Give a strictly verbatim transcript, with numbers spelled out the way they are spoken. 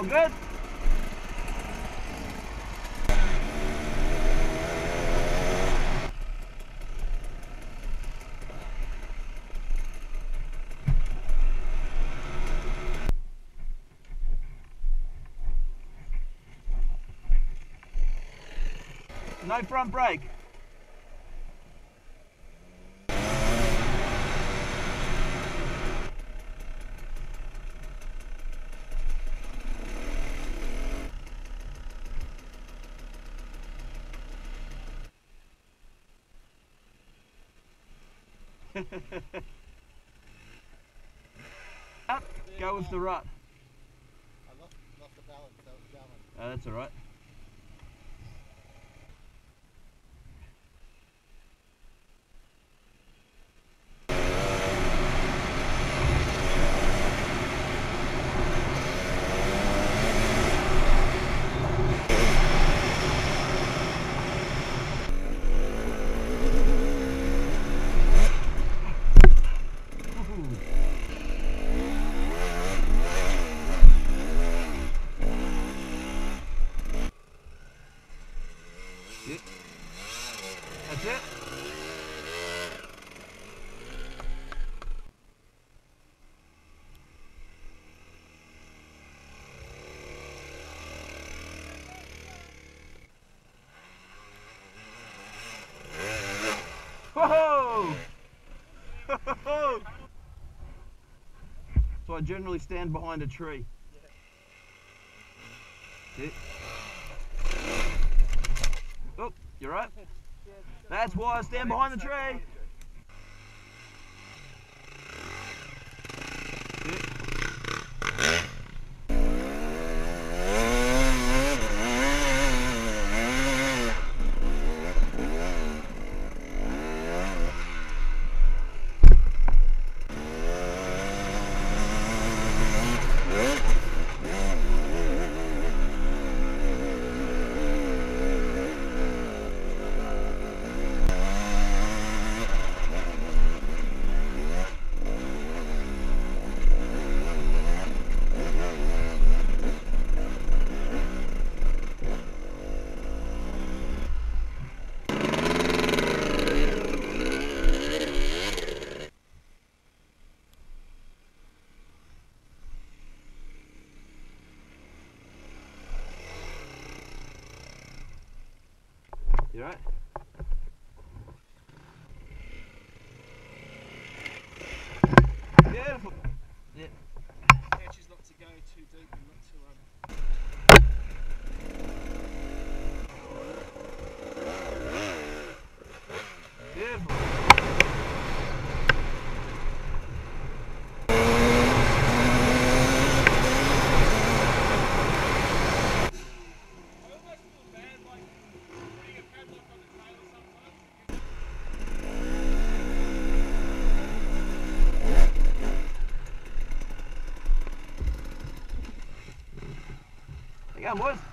All good? No front brake. Up, go with the rut. I lost, lost the balance, so it's going. Oh, that's alright. Yeah. That's it. Whoa! So I generally stand behind a tree. Yeah. Oh, you're right. That's why I stand behind the tree. You right? Beautiful. Yeah. Catch is not to go too deep and not to um. Beautiful. Yeah, boys.